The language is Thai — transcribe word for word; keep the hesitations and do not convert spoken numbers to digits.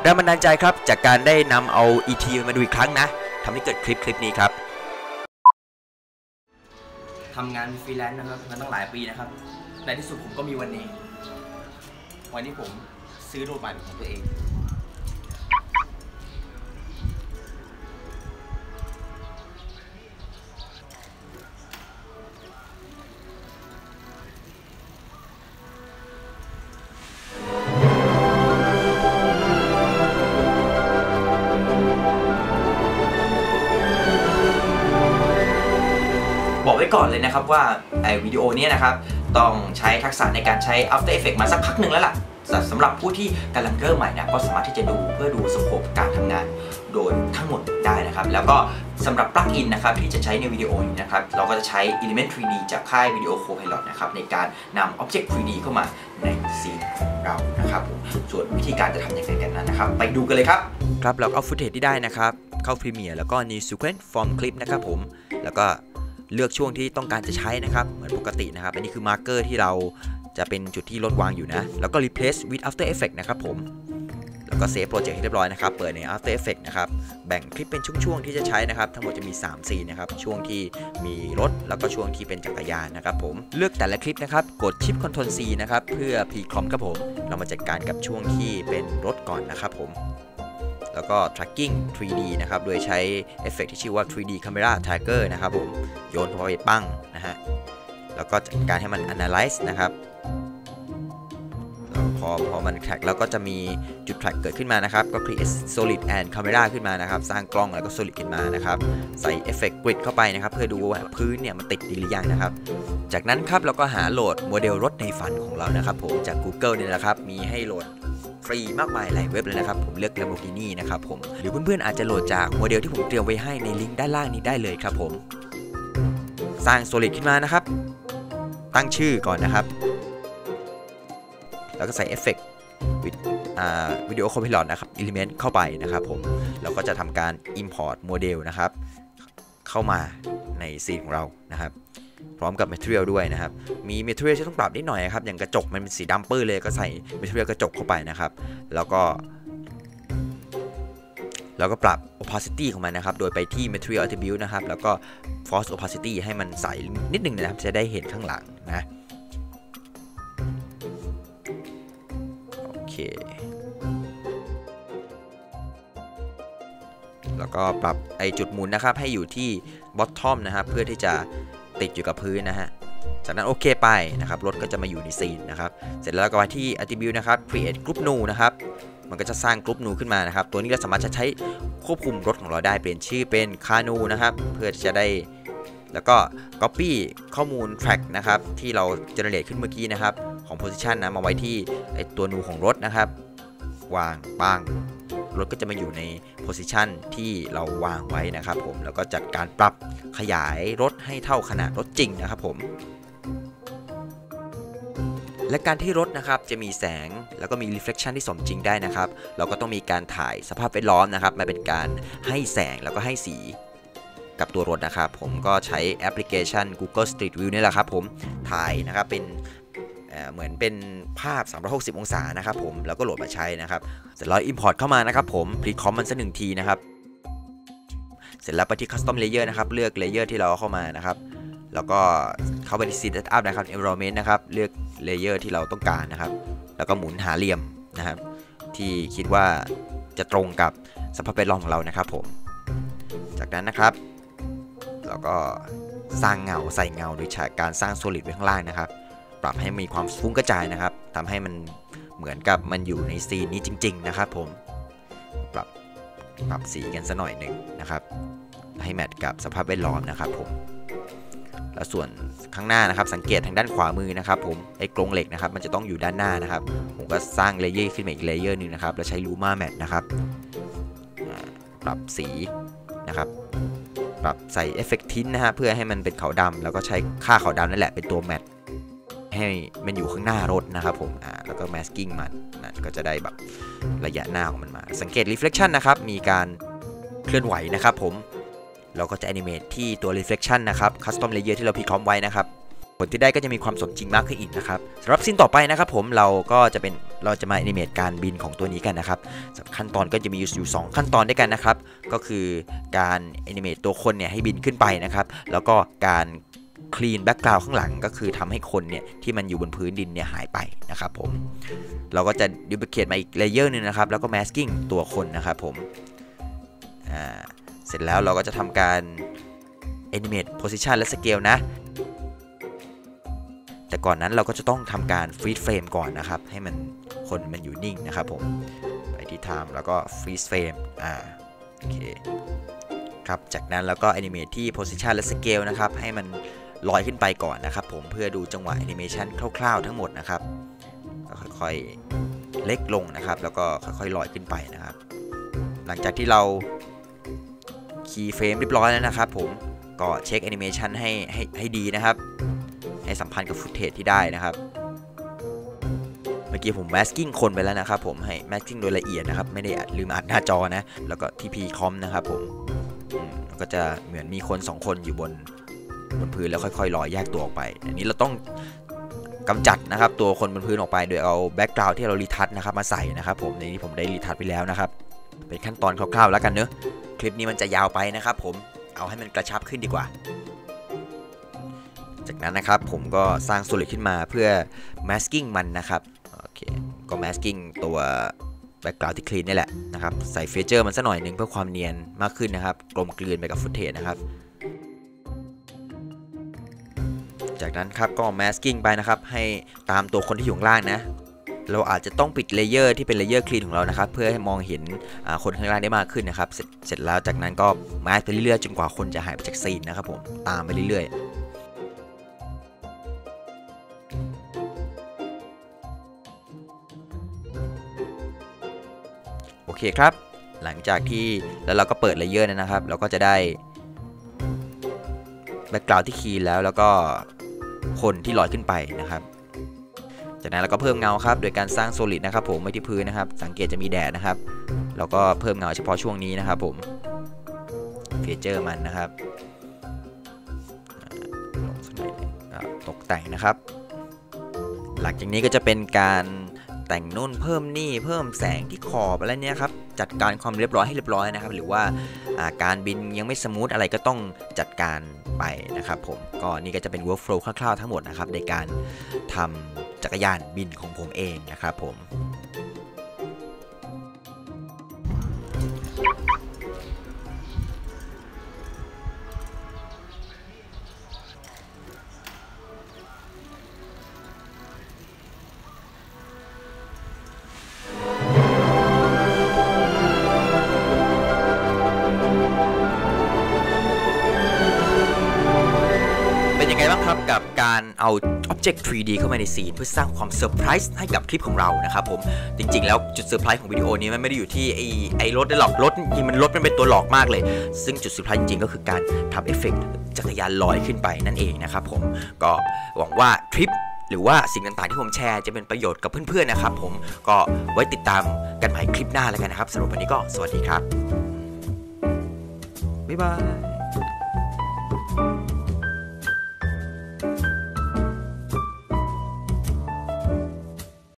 แรงบันดาลใจครับจากการได้นำเอา อี ที มาดูอีกครั้งนะทำให้เกิดคลิปคลิปนี้ครับทำงานฟรีแลนซ์นะครับมาตั้งหลายปีนะครับในที่สุดผมก็มีวันนี้วันที่ผมซื้อรถใหม่ของตัวเองบอกไว้ก่อนเลยนะครับว่าไอ้วิดีโอนี้นะครับต้องใช้ทักษะในการใช้ After Effects มาสักพักหนึ่งแล้วล่ะสำหรับผู้ที่กำลังเริ่มใหม่เนี่ยก็สามารถที่จะดูเพื่อดูสโคปการทำงานโดยทั้งหมดได้นะครับแล้วก็สำหรับปลั๊กอินนะครับที่จะใช้ในวิดีโอนี้นะครับเราก็จะใช้ Element ทรี ดี จากค่าย Video Copilot นะครับในการนำ Object ทรี ดี เข้ามาในซีนเรานะครับส่วนวิธีการจะทำอย่างไรกันนั้นนะครับไปดูกันเลยครับครับเราเอาฟุตเทจที่ได้นะครับเข้า Premiere แล้วก็ New Sequence From Clip นะครับผมแล้วก็เลือกช่วงที่ต้องการจะใช้นะครับเหมือนปกตินะครับอันนี้คือมาร์กเกอร์ที่เราจะเป็นจุดที่รถวางอยู่นะแล้วก็ replace with After Effects นะครับผมแล้วก็เซฟโปรเจกต์ให้เรียบร้อยนะครับเปิดใน After Effects นะครับแบ่งคลิปเป็นช่วงๆที่จะใช้นะครับทั้งหมดจะมีสามซีนนะครับช่วงที่มีรถแล้วก็ช่วงที่เป็นจักรยานนะครับผมเลือกแต่ละคลิปนะครับกดชิป Ctrl C นะครับเพื่อ Pre-Comp ครับผมเรามาจัดการกับช่วงที่เป็นรถก่อนนะครับผมแล้วก็ tracking ทรี ดี นะครับโดยใช้เอฟเฟกต์ที่ชื่อว่า ทรี ดี Camera Tracker นะครับผมโยนเข้าไปปั้งนะฮะแล้วก็จัดการให้มัน analyze นะครับพอพอมัน track แล้วก็จะมีจุด track เกิดขึ้นมานะครับก็ create solid and camera ขึ้นมานะครับสร้างกล้องแล้วก็ solid ขึ้นมานะครับใส่เอฟเฟกต์ grid เข้าไปนะครับเพื่อดูว่าพื้นเนี่ยมันติดดีหรือยังนะครับจากนั้นครับเราก็หาโหลดโมเดลรถในฝันของเรานะครับผมจาก Google เนี่ยนะครับมีให้โหลดฟรีมากมายหลายเว็บเลยนะครับผมเลือก Lamborghini นะครับผมหรือเพื่อนๆอาจจะโหลดจากโมเดลที่ผมเตรียมไว้ให้ในลิงก์ด้านล่างนี้ได้เลยครับผมสร้าง Solid ขึ้นมานะครับตั้งชื่อก่อนนะครับแล้วก็ใส่เอฟเฟกต์วิดีโอ Copilot นะครับ Element เข้าไปนะครับผมเราก็จะทำการ Import โมเดลนะครับเข้ามาในซีนของเรานะครับพร้อมกับ Material ด้วยนะครับมี Material ที่ต้องปรับนิดหน่อยครับอย่างกระจกมันเป็นสีดำปื้ดเลยก็ใส่ Material กระจกเข้าไปนะครับแล้วก็แล้วก็ปรับ Opacity ของมันนะครับโดยไปที่ Material Attribute นะครับแล้วก็ Force Opacity ให้มันใสนิดนึงนะครับจะได้เห็นข้างหลังนะโอเคแล้วก็ปรับไอจุดหมุนนะครับให้อยู่ที่ Bottom นะครับเพื่อที่จะติดอยู่กับพื้นนะฮะจากนั้นโอเคไปนะครับรถก็จะมาอยู่ในซีนนะครับเสร็จแล้วก็ไปที่ Attribute นะครับ Create Group New นะครับมันก็จะสร้างกรุ๊ปนูขึ้นมานะครับตัวนี้เราสามารถจะใช้ควบคุมรถของเราได้เปลี่ยนชื่อเป็นคานูนะครับเพื่อจะได้แล้วก็ Copy ข้อมูล Track นะครับที่เรา generate ขึ้นเมื่อกี้นะครับของ Position นะมาไว้ที่ไอตัวนูของรถนะครับวางบ้างรถก็จะมาอยู่ใน Position ที่เราวางไว้นะครับผมแล้วก็จัดการปรับขยายรถให้เท่าขนาดรถจริงนะครับผมและการที่รถนะครับจะมีแสงแล้วก็มี reflection ที่สมจริงได้นะครับเราก็ต้องมีการถ่ายสภาพแวดล้อมนะครับมาเป็นการให้แสงแล้วก็ให้สีกับตัวรถนะครับผมก็ใช้แอปพลิเคชัน Google Street View นี่แหละครับผมถ่ายนะครับเป็น เ, เหมือนเป็นภาพสามร้อยหกสิบองศานะครับผมแล้วก็โหลดมาใช้นะครับเสร็จแล้ว Import เข้ามานะครับผม Pre-Comp มันสักหนึ่งทีนะครับเสร็จแล้วไปที่ Custom Layer นะครับเลือก Layer ที่เราเข้ามานะครับแล้วก็เข้าไปที่ Setup นะครับ Environment นะครับเลือก Layer ที่เราต้องการนะครับแล้วก็หมุนหาเหลี่ยมนะครับที่คิดว่าจะตรงกับสภาพแวดล้อมของเรานะครับผมจากนั้นนะครับเราก็สร้างเงาใส่เงาโดยการสร้าง Solid ไว้ข้างล่างนะครับปรับให้มีความฟุ้งกระจายนะครับทำให้มันเหมือนกับมันอยู่ในซีนนี้จริงๆนะครับผมปรับปรับสีกันสักหน่อยหนึ่งนะครับให้แมทกับสภาพแวดล้อมนะครับผมแล้วส่วนข้างหน้านะครับสังเกตทางด้านขวามือนะครับผมไอ้กรงเหล็กนะครับมันจะต้องอยู่ด้านหน้านะครับผมก็สร้างเลเยอร์ขึ้นมาอีกเลเยอร์นึงนะครับแล้วใช้ลูมาแมทนะครับปรับสีนะครับปรับใส่เอฟเฟกต์ทินนะฮะเพื่อให้มันเป็นขาวดำแล้วก็ใช้ค่าขาวดำนั่นแหละเป็นตัวแมทให้มันอยู่ข้างหน้ารถนะครับผมอ่าแล้วก็แมสกิ้งมันนะก็จะได้แบบระยะหน้าของมันมาสังเกต reflection นะครับมีการเคลื่อนไหวนะครับผมเราก็จะ animate ที่ตัว reflection นะครับ custom layer ที่เรา pre-comp ไว้นะครับผลที่ได้ก็จะมีความสมจริงมากขึ้นอีกนะครับสำหรับซีนต่อไปนะครับผมเราก็จะเป็นเราจะมาแอนิเมตการบินของตัวนี้กันนะครับขั้นตอนก็จะมีอยู่สองขั้นตอนด้วยกันนะครับก็คือการแอนิเมตตัวคนเนี่ยให้บินขึ้นไปนะครับแล้วก็การคลีนแบ็กกราวด์ข้างหลังก็คือทำให้คนเนี่ยที่มันอยู่บนพื้นดินเนี่ยหายไปนะครับผมเราก็จะดูพิเคทมาอีกเลเยอร์นึงนะครับแล้วก็แมสกิ้งตัวคนนะครับผมอ่าเสร็จแล้วเราก็จะทำการแอนิเมตโพซิชันและสเกลนะแต่ก่อนนั้นเราก็จะต้องทำการฟรีซเฟรมก่อนนะครับให้มันคนมันอยู่นิ่งนะครับผมไปที่ไทม์แล้วก็ฟรีซเฟรมอ่าโอเคครับจากนั้นเราก็แอนิเมตที่โพซิชันและสเกลนะครับให้มันลอยขึ้นไปก่อนนะครับผมเพื่อดูจังหวะแอนิเมชันคร่าวๆทั้งหมดนะครับก็ค่อยๆเล็กลงนะครับแล้วก็ค่อยๆลอยขึ้นไปนะครับหลังจากที่เราคีย์เฟรมเรียบร้อยแล้วนะครับผมก็เช็คแอนิเมชันให้ให้ให้ดีนะครับให้สัมพันธ์กับฟุตเทจที่ได้นะครับเมื่อกี้ผมแมสกิ้งคนไปแล้วนะครับผมให้แมสกิ้งโดยละเอียดนะครับไม่ได้ลืมอัดหน้าจอนะแล้วก็ที่พีคอมนะครับผมก็จะเหมือนมีคนสองคนอยู่บนบนพื้นแล้วค่อยๆลอยแยกตัวออกไปอันนี้เราต้องกำจัดนะครับตัวคนบนพื้นออกไปโดยเอาแบ็กกราวด์ที่เรารีทัชนะครับมาใส่นะครับผมในนี้ผมได้รีทัชไปแล้วนะครับเป็นขั้นตอนคร่าวๆแล้วกันเนอะคลิปนี้มันจะยาวไปนะครับผมเอาให้มันกระชับขึ้นดีกว่าจากนั้นนะครับผมก็สร้าง Solid ขึ้นมาเพื่อ masking มันนะครับโอเคก็ masking ตัว background ที่คลีนนี่แหละนะครับใส่ฟีเจอร์มันสักหน่อยหนึ่งเพื่อความเนียนมากขึ้นนะครับกลมกลืนไปกับฟุตเทจนะครับจากนั้นครับก็ masking ไปนะครับให้ตามตัวคนที่อยู่ข้างล่างนะเราอาจจะต้องปิดเลเยอร์ที่เป็นเลเยอร์คลีนของเรานะครับเพื่อให้มองเห็นคนข้างล่างได้มากขึ้นนะครับเสร็จเสร็จแล้วจากนั้นก็มาไปเรื่อยๆจนกว่าคนจะหายไปจากซีนนะครับผมตามไปเรื่อยๆโอเคครับหลังจากที่แล้วเราก็เปิดเลเยอร์นะครับเราก็จะได้แบ็กกราวด์ที่คลีนแล้วแล้วก็คนที่ลอยขึ้นไปนะครับจากนั้นเราก็เพิ่มเงาครับโดยการสร้าง Solid นะครับผมไว้ที่พื้นนะครับสังเกตจะมีแดดนะครับแล้วก็เพิ่มเงาเฉพาะช่วงนี้นะครับผมฟีเจอร์มันนะครับตกแต่งนะครับหลังจากนี้ก็จะเป็นการแต่งนุ่นเพิ่มนี่เพิ่มแสงที่ขอบอะไรเนี้ยครับจัดการความเรียบร้อยให้เรียบร้อยนะครับหรือว่าการบินยังไม่สมูทอะไรก็ต้องจัดการไปนะครับผมก็นี่ก็จะเป็น workflow คร่าวๆทั้งหมดนะครับในการทำจักรยานบินของผมเองนะครับผม ครับกับการเอา Object ทรี ดี เข้ามาในซีนเพื่อสร้างความเซอร์ไพรส์ให้กับคลิปของเรานะครับผมจริงๆแล้วจุดเซอร์ไพรส์ของวิดีโอนี้มันไม่ได้อยู่ที่ไอ้ไอ้รถได้หรอกรถจริงมันรถมันเป็นตัวหลอกมากเลยซึ่งจุดเซอร์ไพรส์จริงๆก็คือการทำเอฟเฟกต์จักรยานลอยขึ้นไปนั่นเองนะครับผมก็หวังว่าทริปหรือว่าสิ่งต่างๆที่ผมแชร์จะเป็นประโยชน์กับเพื่อนๆนะครับผมก็ไว้ติดตามกันใหม่คลิปหน้าแล้วกันนะครับสำหรับวันนี้ก็สวัสดีครับบ๊ายบาย